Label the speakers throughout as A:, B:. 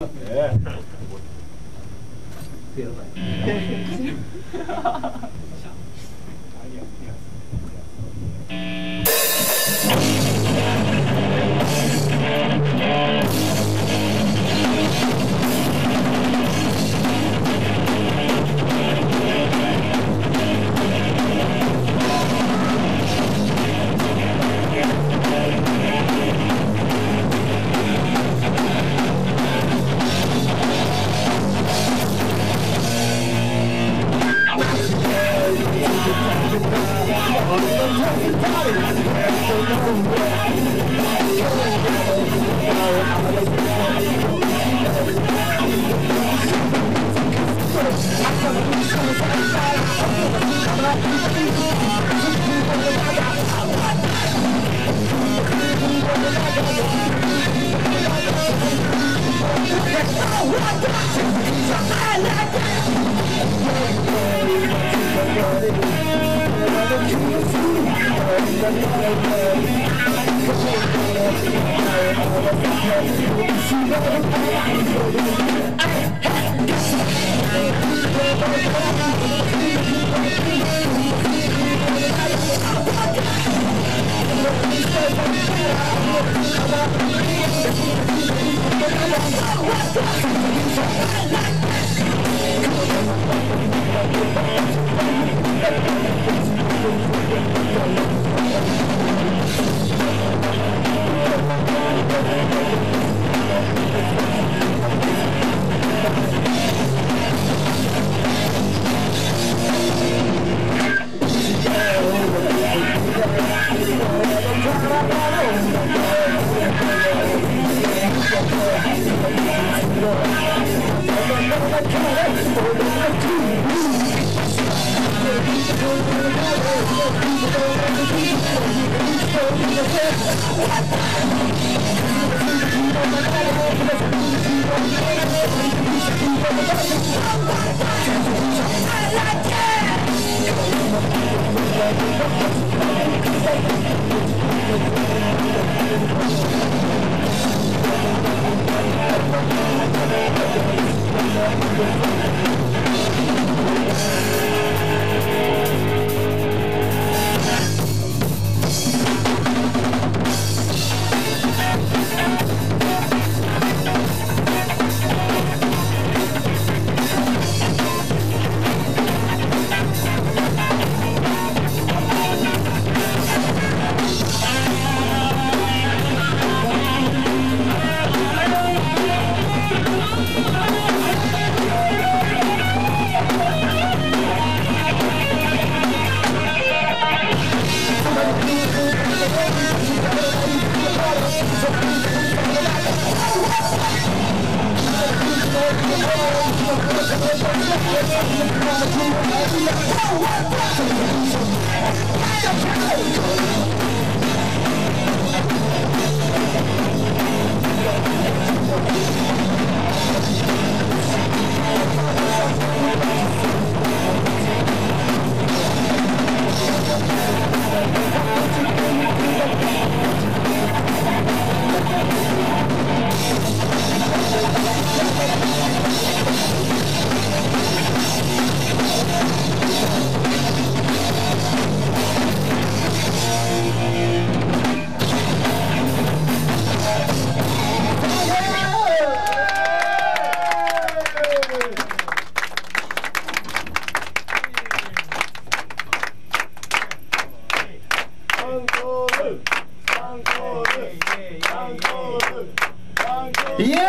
A: イエ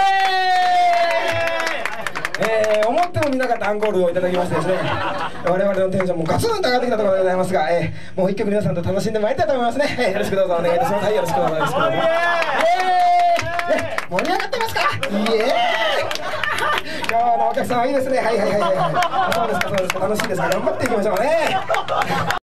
A: ーイ、思ってもみなかったアンコールをいただきましてですね、我々のテンションもガツンと上がってきたところでございますが、もう一曲皆さんと楽しんでまいりたいと思いますね。よろしくどうぞお願いいたします。はい、よろしくどうぞよろしくどうぞ。盛り上がってますか？イエーイ。今日のお客さんはいいですね。はいはいはいはい。そうですかそうですか、楽しいですか。頑張っていきましょうね。